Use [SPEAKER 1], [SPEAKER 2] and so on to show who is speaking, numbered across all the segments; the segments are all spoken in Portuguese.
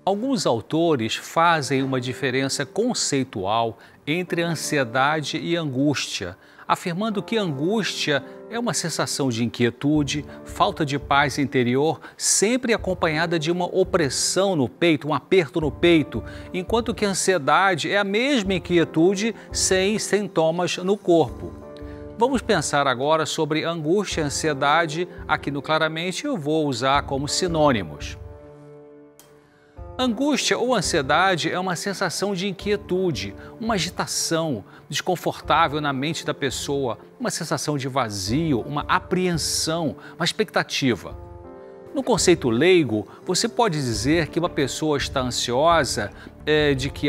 [SPEAKER 1] Alguns autores fazem uma diferença conceitual entre ansiedade e angústia, afirmando que angústia é uma sensação de inquietude, falta de paz interior, sempre acompanhada de uma opressão no peito, um aperto no peito, enquanto que ansiedade é a mesma inquietude sem sintomas no corpo. Vamos pensar agora sobre angústia e ansiedade. Aqui no Claramente eu vou usar como sinônimos. Angústia ou ansiedade é uma sensação de inquietude, uma agitação desconfortável na mente da pessoa, uma sensação de vazio, uma apreensão, uma expectativa. No conceito leigo, você pode dizer que uma pessoa está ansiosa de que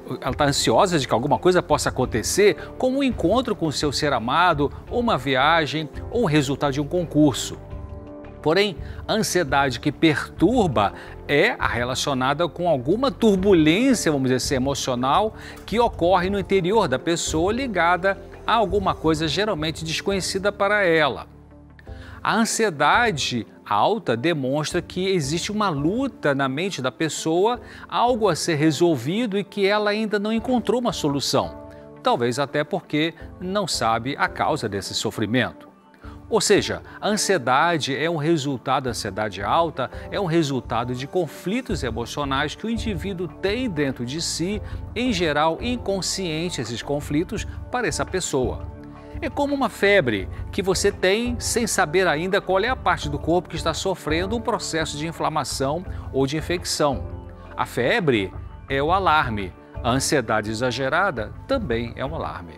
[SPEAKER 1] alguma coisa possa acontecer, como um encontro com o seu ser amado, ou uma viagem, ou o resultado de um concurso. Porém, a ansiedade que perturba é a relacionada com alguma turbulência, vamos dizer assim, emocional, que ocorre no interior da pessoa ligada a alguma coisa geralmente desconhecida para ela. A ansiedade alta demonstra que existe uma luta na mente da pessoa, algo a ser resolvido e que ela ainda não encontrou uma solução, talvez até porque não sabe a causa desse sofrimento. Ou seja, a ansiedade é um resultado, a ansiedade alta é um resultado de conflitos emocionais que o indivíduo tem dentro de si, em geral inconsciente esses conflitos para essa pessoa. É como uma febre que você tem sem saber ainda qual é a parte do corpo que está sofrendo um processo de inflamação ou de infecção. A febre é o alarme, a ansiedade exagerada também é um alarme.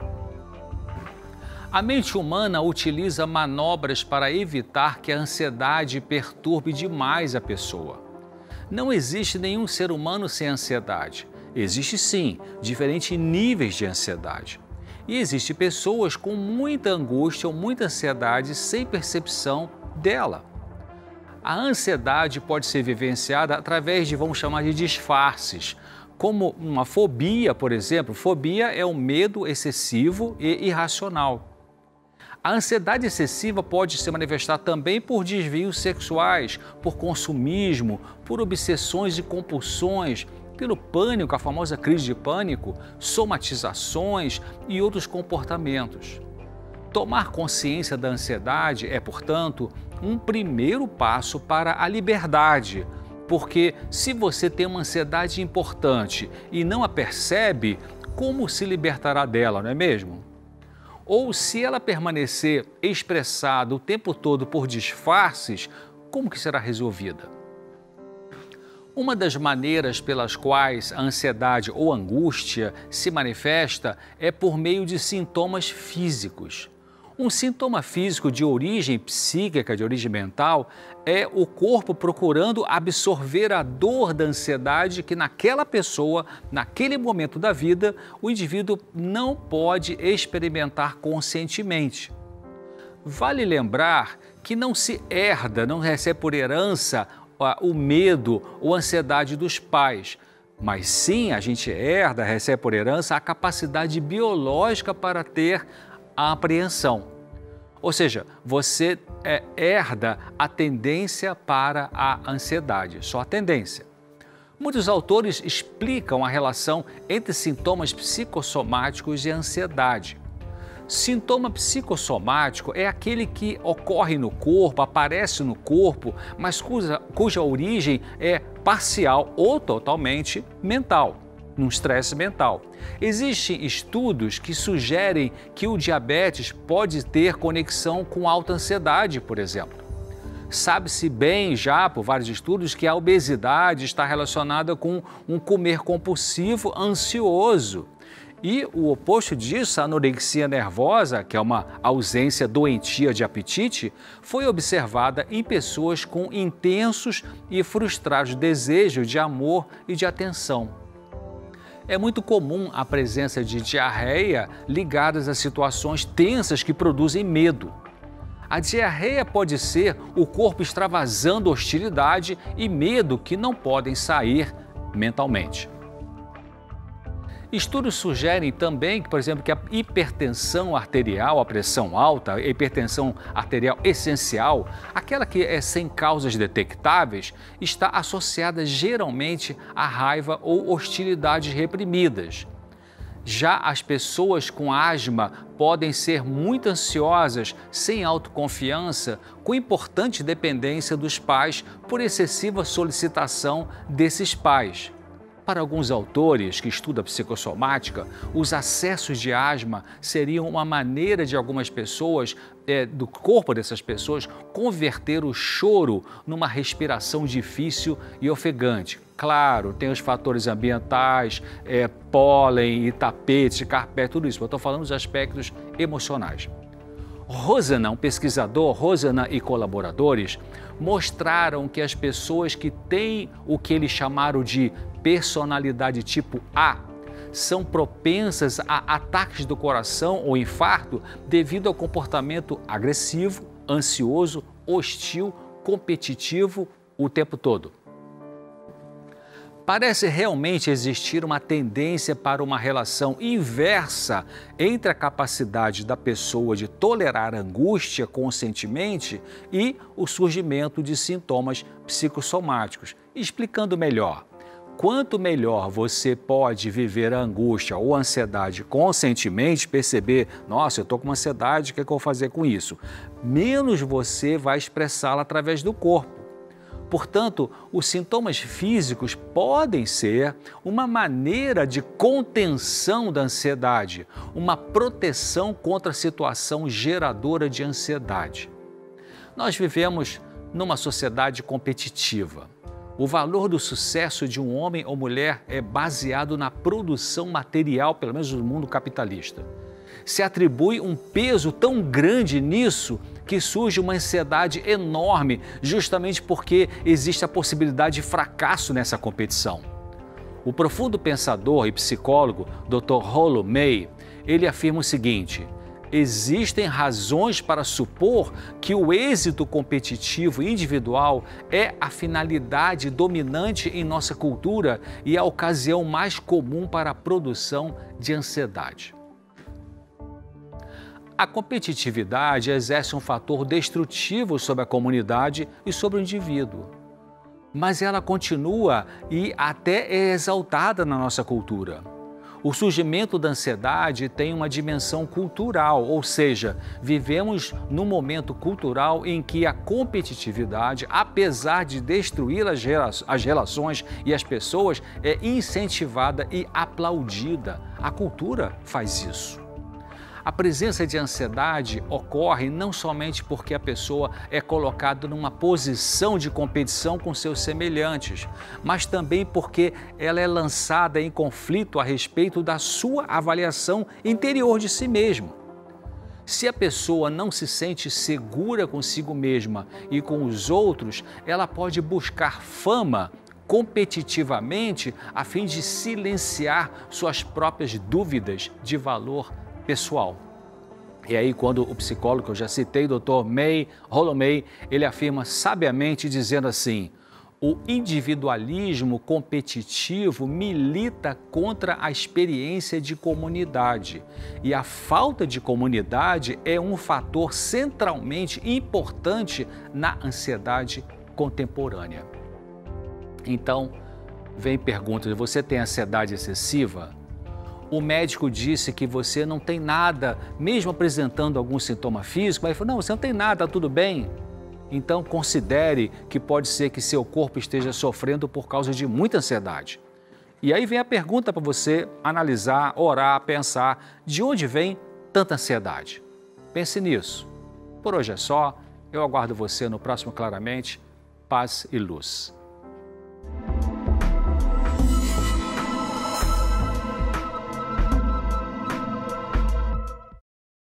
[SPEAKER 1] A mente humana utiliza manobras para evitar que a ansiedade perturbe demais a pessoa. Não existe nenhum ser humano sem ansiedade. Existe sim, diferentes níveis de ansiedade. E existem pessoas com muita angústia ou muita ansiedade sem percepção dela. A ansiedade pode ser vivenciada através de, vamos chamar de disfarces, como uma fobia, por exemplo. Fobia é um medo excessivo e irracional. A ansiedade excessiva pode se manifestar também por desvios sexuais, por consumismo, por obsessões e compulsões, pelo pânico, a famosa crise de pânico, somatizações e outros comportamentos. Tomar consciência da ansiedade é, portanto, um primeiro passo para a liberdade, porque se você tem uma ansiedade importante e não a percebe, como se libertará dela, não é mesmo? Ou se ela permanecer expressada o tempo todo por disfarces, como que será resolvida? Uma das maneiras pelas quais a ansiedade ou angústia se manifesta é por meio de sintomas físicos. Um sintoma físico de origem psíquica, de origem mental, é o corpo procurando absorver a dor da ansiedade que naquela pessoa, naquele momento da vida, o indivíduo não pode experimentar conscientemente. Vale lembrar que não se herda, não recebe por herança o medo ou a ansiedade dos pais, mas sim a gente herda, recebe por herança a capacidade biológica para ter a apreensão. Ou seja, você herda a tendência para a ansiedade, só a tendência. Muitos autores explicam a relação entre sintomas psicossomáticos e ansiedade. Sintoma psicossomático é aquele que ocorre no corpo, aparece no corpo, mas cuja origem é parcial ou totalmente mental, num estresse mental. Existem estudos que sugerem que o diabetes pode ter conexão com alta ansiedade, por exemplo. Sabe-se bem já por vários estudos que a obesidade está relacionada com um comer compulsivo ansioso. E o oposto disso, a anorexia nervosa, que é uma ausência doentia de apetite, foi observada em pessoas com intensos e frustrados desejos de amor e de atenção. É muito comum a presença de diarreia ligadas a situações tensas que produzem medo. A diarreia pode ser o corpo extravasando hostilidade e medo que não podem sair mentalmente. Estudos sugerem também que, por exemplo, que a hipertensão arterial, a pressão alta, a hipertensão arterial essencial, aquela que é sem causas detectáveis, está associada geralmente à raiva ou hostilidades reprimidas. Já as pessoas com asma podem ser muito ansiosas, sem autoconfiança, com importante dependência dos pais por excessiva solicitação desses pais. Para alguns autores que estudam a psicossomática, os acessos de asma seriam uma maneira de algumas pessoas, do corpo dessas pessoas, converter o choro numa respiração difícil e ofegante. Claro, tem os fatores ambientais, pólen e tapete, carpete, tudo isso. Eu estou falando dos aspectos emocionais. Rosana, um pesquisador, Rosana e colaboradores, mostraram que as pessoas que têm o que eles chamaram de personalidade tipo A são propensas a ataques do coração ou infarto devido ao comportamento agressivo, ansioso, hostil, competitivo o tempo todo. Parece realmente existir uma tendência para uma relação inversa entre a capacidade da pessoa de tolerar angústia conscientemente e o surgimento de sintomas psicossomáticos. Explicando melhor, quanto melhor você pode viver a angústia ou a ansiedade conscientemente, perceber, nossa, eu estou com uma ansiedade, o que é que eu vou fazer com isso? Menos você vai expressá-la através do corpo. Portanto, os sintomas físicos podem ser uma maneira de contenção da ansiedade, uma proteção contra a situação geradora de ansiedade. Nós vivemos numa sociedade competitiva. O valor do sucesso de um homem ou mulher é baseado na produção material, pelo menos no mundo capitalista. Se atribui um peso tão grande nisso que surge uma ansiedade enorme, justamente porque existe a possibilidade de fracasso nessa competição. O profundo pensador e psicólogo Dr. Rollo May, ele afirma o seguinte: existem razões para supor que o êxito competitivo individual é a finalidade dominante em nossa cultura e a ocasião mais comum para a produção de ansiedade. A competitividade exerce um fator destrutivo sobre a comunidade e sobre o indivíduo. Mas ela continua e até é exaltada na nossa cultura. O surgimento da ansiedade tem uma dimensão cultural, ou seja, vivemos num momento cultural em que a competitividade, apesar de destruir as relações e as pessoas, é incentivada e aplaudida. A cultura faz isso. A presença de ansiedade ocorre não somente porque a pessoa é colocada numa posição de competição com seus semelhantes, mas também porque ela é lançada em conflito a respeito da sua avaliação interior de si mesma. Se a pessoa não se sente segura consigo mesma e com os outros, ela pode buscar fama competitivamente a fim de silenciar suas próprias dúvidas de valor pessoal. E aí, quando o psicólogo que eu já citei, Dr. Rollo May, ele afirma sabiamente dizendo assim: o individualismo competitivo milita contra a experiência de comunidade e a falta de comunidade é um fator centralmente importante na ansiedade contemporânea. Então, vem pergunta: você tem ansiedade excessiva? O médico disse que você não tem nada, mesmo apresentando algum sintoma físico, mas ele falou: não, você não tem nada, tá tudo bem. Então considere que pode ser que seu corpo esteja sofrendo por causa de muita ansiedade. E aí vem a pergunta para você analisar, orar, pensar, de onde vem tanta ansiedade? Pense nisso. Por hoje é só, eu aguardo você no próximo Claramente. Paz e luz.